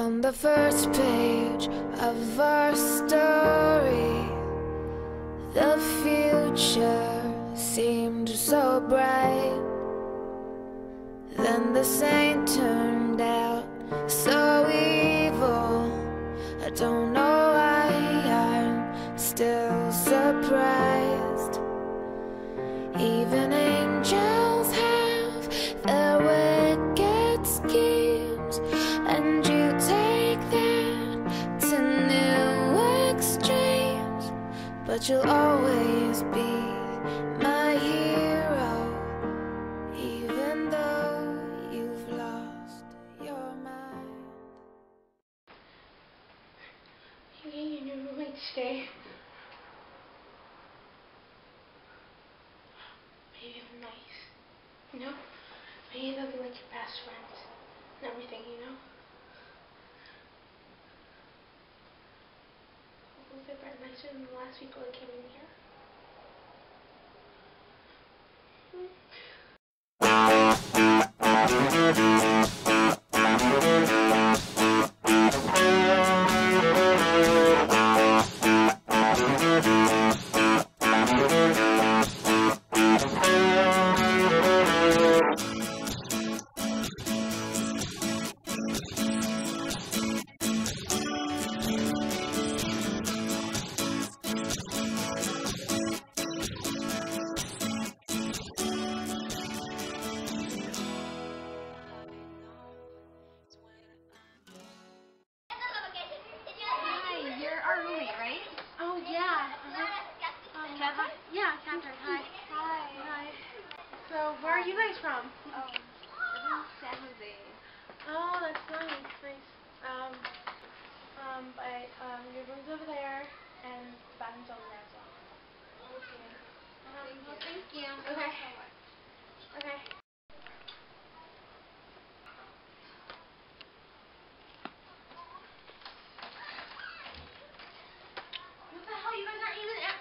On the first page of our story, the future seemed so bright. Then the saint turned out so evil. I don't know why I'm still surprised. Even angels have their wicked schemes, and you take that to new extremes. But you'll always be my hero, even though you've lost your mind. You and your roommate stay. Maybe I'm nice, you know? Maybe they'll be like your best friends and everything, you know? Hopefully they're better nicer than the last people that came in here. Oh, yeah. Catherine? Yeah, Catherine. Hi. Hi. So, where are you guys from? San Jose. Oh, that's nice. Your room's over there, and the bathroom's over there as well. Okay. Thank you. Okay. So much. Okay. What the hell? You guys aren't even at...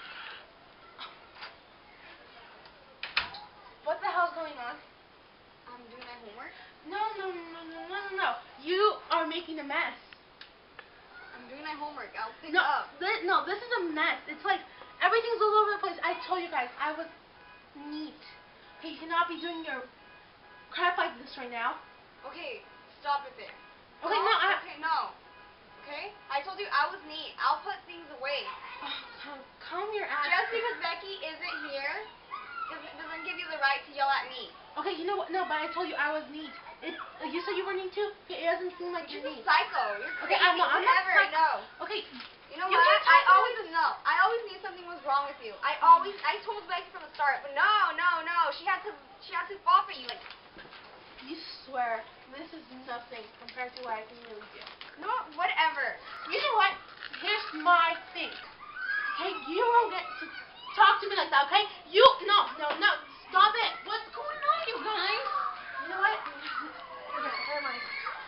What the hell's going on? I'm doing my homework. No. You are making a mess. I'm doing my homework. I'll pick No, up. no, this is a mess. It's like everything's all over the place. I told you guys I was neat. Okay, you cannot be doing your crap like this right now. Okay, stop it there. Okay, no, Okay, no. Okay? I told you I was neat. I'll put things away. Oh, calm your ass. Just because Becky isn't here doesn't give you the right to yell at me. Okay, you know what? No, but I told you I was neat. You said you were neat too? Okay, it doesn't seem like You're you're just neat. psycho. You're Okay, crazy. I'm not Whatever, I psycho. know. Okay, You know You what? can't talk to I always knew something was wrong with you. I told Becky from the start, but no. She had to fall for you. Like, you swear this is nothing compared to what I can really do. no, whatever. You know what? Here's my thing. Okay, you don't get to talk to me like that, okay? No, stop it. What's going on, you guys? You know what? Okay, never mind.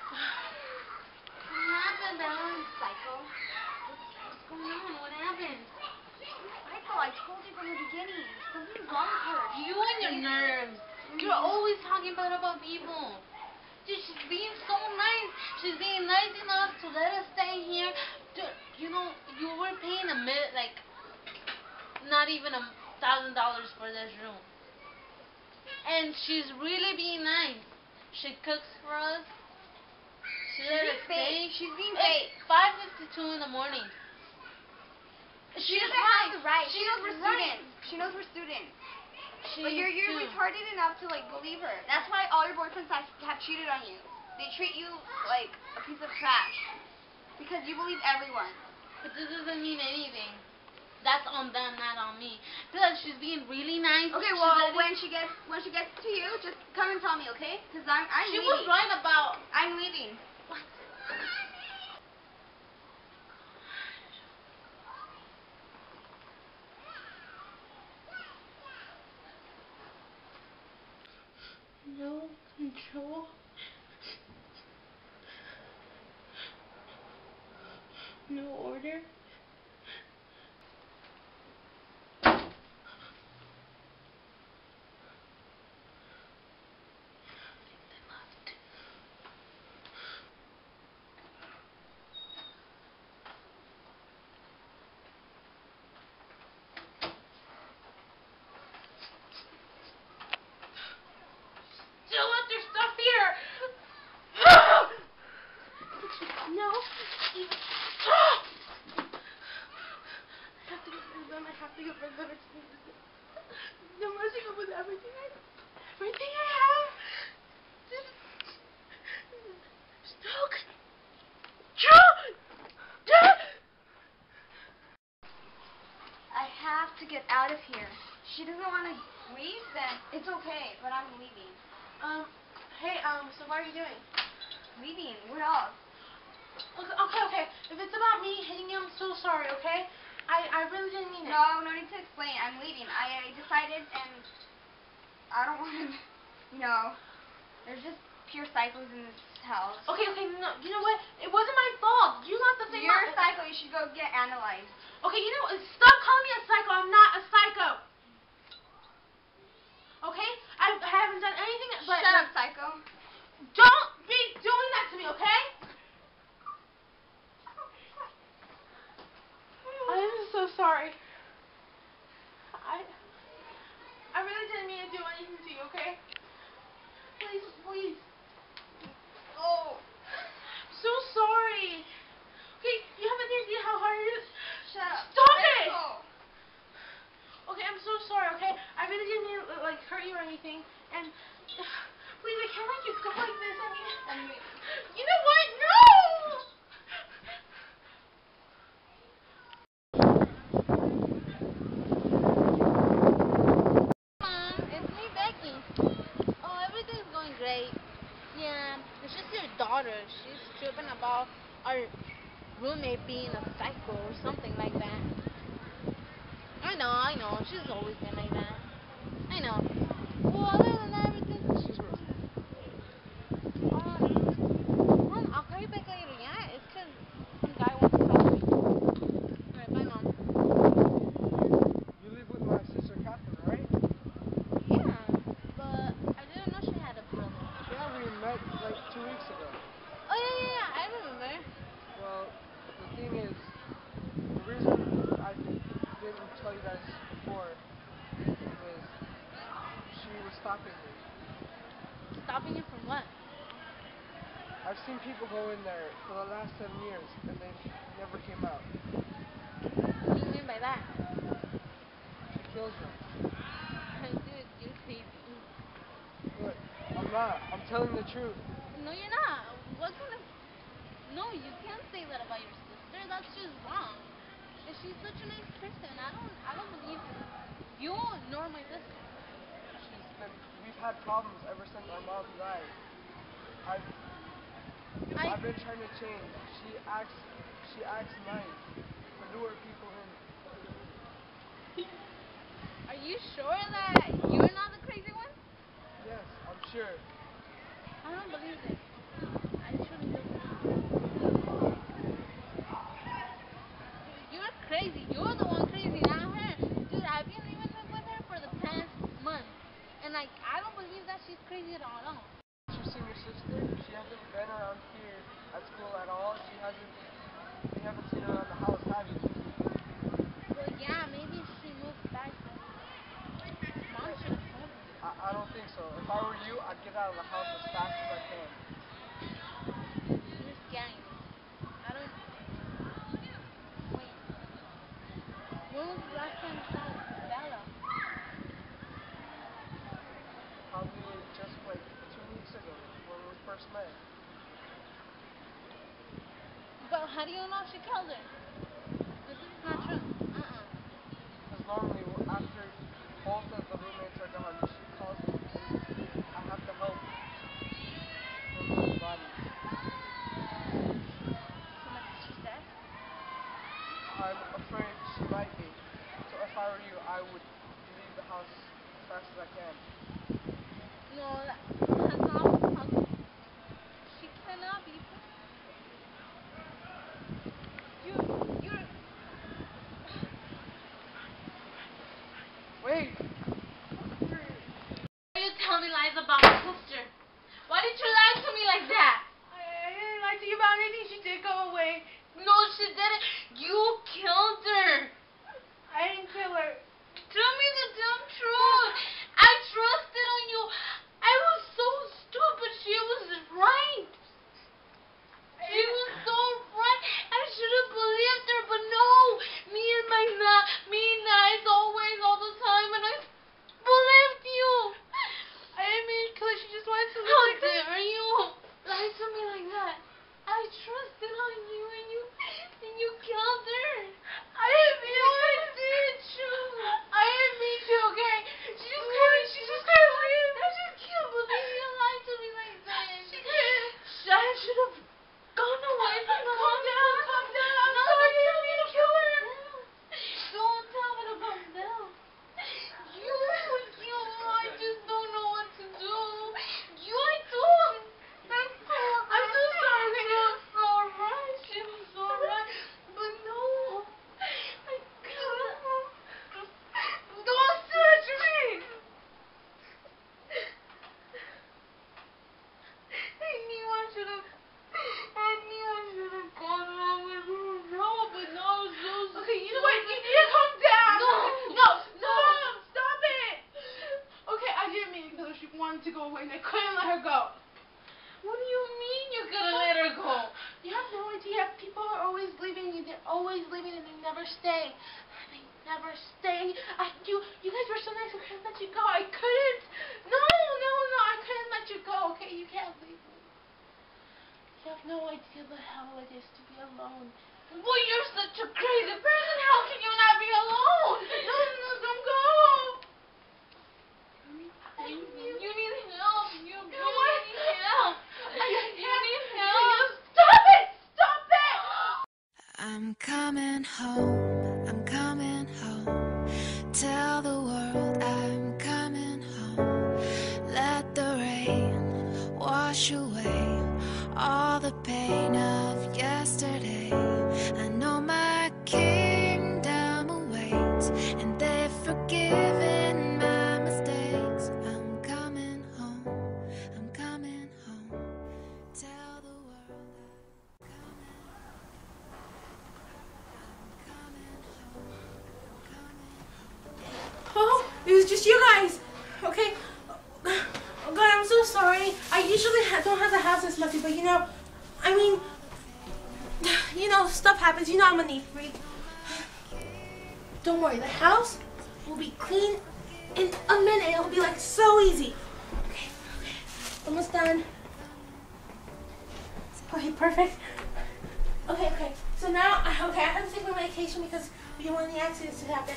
What happened, Ellen? Psycho. What's going on? What happened? Psycho, I told you from the beginning. Something's wrong with her. You and your nerves. You're always talking bad about people. Dude, she's being so nice. She's being nice enough to let us stay here. Dude, you know, you were paying not even $1,000 for this room. And she's really being nice. She cooks for us. She let us stay. She's being fake. It's 5:52 in the morning. She doesn't have the right. She knows we're students. She knows we're students. But you're retarded enough to like believe her. That's why all your boyfriends have cheated on you. They treat you like a piece of trash because you believe everyone. But this doesn't mean anything. That's on them, not on me. Because she's being really nice. Okay, well when she gets to you, just come and tell me, okay? Because I'm She leaving. was right about. I'm leaving. What? No control. No order. know? I have to get rid of them. I have to get rid of them. I'm messing up with everything I have. Stoke. I have to get out of here. She doesn't want to leave, then it's okay, but I'm leaving. Hey, so what are you doing? Leaving? What else? Okay. If it's about me hitting you, I'm so sorry, okay? I really didn't mean it. No need to explain. I'm leaving. I decided, and I don't want to, there's just pure psychos in this house. Okay, no, you know what? It wasn't my fault. You got the same. You're a psycho. You should go get analyzed. Okay, you know, stop calling me a psycho. I'm not a psycho. Okay? I haven't done anything but... Shut up, psycho. Don't be doing that to me, okay? I am so sorry. I really didn't mean to do anything to you, okay? Please. Oh. I'm so sorry. Okay, you have any idea how hard it is? Shut up. Stop it! Go. Okay, I'm so sorry, okay? I really didn't mean to, hurt you or anything. And, please, I can't let you go like this. I mean, you know what? No! Mom, it's me, Becky. Oh, everything's going great. Yeah, it's just your daughter. She's tripping about our roommate being a psycho or something like that. I know. She's always been like that. I know. Well, other than that, everything's... Mom, I'll call you back later, yeah? It's because some guy wants to talk to me. Alright, bye, Mom. You live with my sister Catherine, right? Yeah, but I didn't know she had a brother. Yeah, we met like 2 weeks ago. Oh, yeah, I remember. Well, the thing is, the reason I didn't tell you guys before is she was stopping me. Stopping you from what? I've seen people go in there for the last 7 years and they never came out. What do you mean by that? She kills them. Dude, you're crazy. But I'm not. I'm telling the truth. No, you're not. What kind of... No, you can't say that about your sister. That's just wrong. And she's such a nice person. I don't believe you nor my sister. We've had problems ever since our mom died. I've been trying to change. She acts nice to lure people in. Are you sure that you're not the crazy one? Yes, I'm sure. I don't believe it. I truly don't believe it. You're crazy. You're the one crazy, not her. Dude, I've been living with her for the past month. And I don't believe that she's crazy at all. You've seen your sister? She hasn't been around here at school at all. You haven't seen her around the house, have you? Well, yeah, maybe she moved back. Mom should have told me. I don't think so. If I were you, I'd get out of the house as fast as I can. You're scaring me. I don't... Wait. When was the last time you saw Bella? Probably just like 2 weeks ago when we first met. But how do you know she killed her? This is not true. Because normally after both of the roommates are gone, she calls me and I have to help remove the bodies. So my sister's dead? I'm afraid she might be. So if I were you, I would leave the house as fast as I can. No, that's not possible. She cannot be. You're... Wait! Why you tell me lies about my sister? Why did you lie to me like that? I didn't lie to you about anything. She did go away. No, she didn't. You killed her. I didn't kill her. Tell me the damn truth. I trusted on you. I was so stupid. She was right. She was so trusted on you and you killed her. I didn't mean to. I did, Jules. I didn't mean to, okay? She just couldn't leave. I just can't believe you lied to me like that. She couldn't. I should have gone away from the Calm down. I'm sorry, I didn't mean to kill her. Don't tell me about Mel. I just don't know what to do. I don't. That's cool. I'm so sorry. She was so right. She was so right. But no. I couldn't. Don't search me. I knew I should have gone along with her. No, but no, I was so stupid. Okay, you know what? You need to calm down. No. Stop it. Okay, I didn't mean to kill her. She wanted to go away and I couldn't let her go. What do you mean you're gonna let her go? You have no idea. People are always leaving you. They're always leaving and they never stay. You guys were so nice. I couldn't let you go. I couldn't. No. I couldn't let you go. Okay, you can't leave me. You have no idea the hell it is to be alone. Well, you're such a crazy person. How can you not be alone? No, don't go. You need help. You need help. You need help. Stop it! I'm coming home, I'm coming home. Tell the world I'm coming home. Let the rain wash away all the pain of yesterday. I know my kingdom awaits, and they've forgiven my mistakes. I'm coming home, I'm coming home. Tell the world I'm coming home. Oh, it was just you guys. Okay. Oh God, I'm so sorry. I usually don't have the house this messy, but stuff happens. I'm a neat freak. Don't worry, the house will be clean in a minute. It'll be like so easy. Okay. Almost done. Okay, perfect. Okay. So now, I have to take my medication because we don't want any accidents to happen.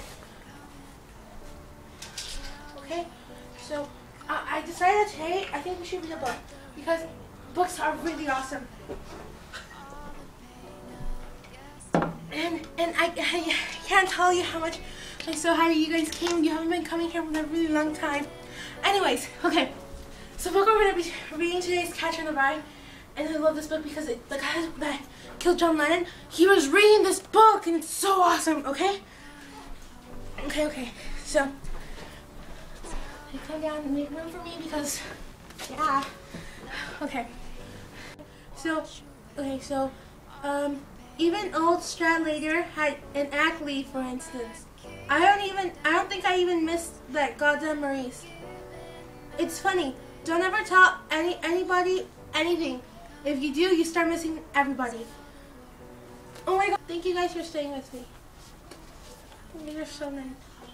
Okay, so I decided today I think we should read a book because books are really awesome. And I can't tell you how much I'm so happy you guys came. You haven't been coming here for a really long time. Anyways, okay, so the book we're going to be reading today is Catcher in the Rye. And I love this book because the guy that killed John Lennon, he was reading this book and it's so awesome, okay? Okay, so come down and make room for me because, yeah. Okay. So, even old Stradlater had an athlete, for instance. I don't think I even missed that goddamn Maurice. It's funny. Don't ever tell anybody anything. If you do, you start missing everybody. Oh my God! Thank you guys for staying with me. You're so nice.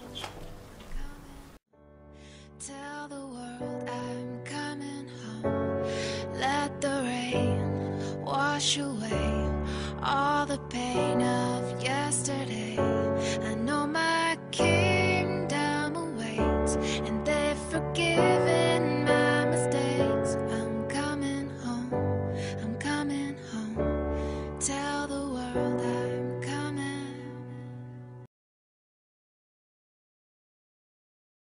Tell the world I'm coming home. Let the rain wash away all the pain of